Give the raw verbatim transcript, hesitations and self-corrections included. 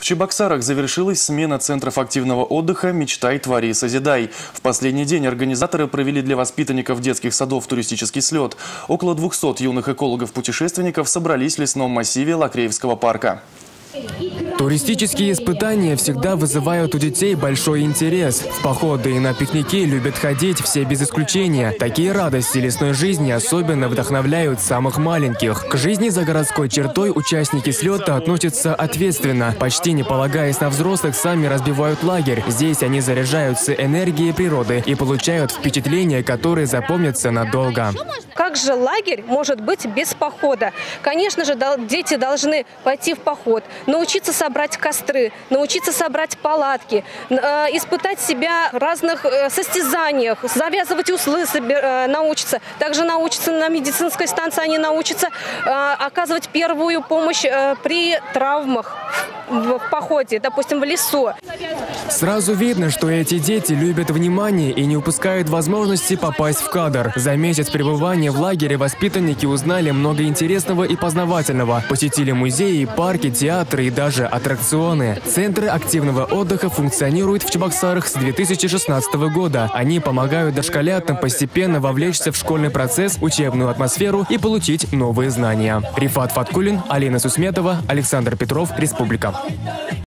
В Чебоксарах завершилась смена центров активного отдыха «Мечтай, твори, созидай». В последний день организаторы провели для воспитанников детских садов туристический слет. Около двухсот юных экологов-путешественников собрались в лесном массиве Лакреевского парка. Туристические испытания всегда вызывают у детей большой интерес. В походы и на пикники любят ходить все без исключения. Такие радости лесной жизни особенно вдохновляют самых маленьких. К жизни за городской чертой участники слета относятся ответственно. Почти не полагаясь на взрослых, сами разбивают лагерь. Здесь они заряжаются энергией природы и получают впечатления, которые запомнятся надолго. Как же лагерь может быть без похода? Конечно же, дети должны пойти в поход, научиться собрать костры, научиться собрать палатки, испытать себя в разных состязаниях, завязывать узлы научатся. Также научатся на медицинской станции, они научатся оказывать первую помощь при травмах в походе, допустим, в лесу. Сразу видно, что эти дети любят внимание и не упускают возможности попасть в кадр. За месяц пребывания в лагере воспитанники узнали много интересного и познавательного. Посетили музеи, парки, театры и даже аттракционы. Центры активного отдыха функционируют в Чебоксарах с две тысячи шестнадцатого года. Они помогают дошколятам постепенно вовлечься в школьный процесс, учебную атмосферу и получить новые знания. Рифат Фаткулин, Алина Сусметова, Александр Петров, Республика.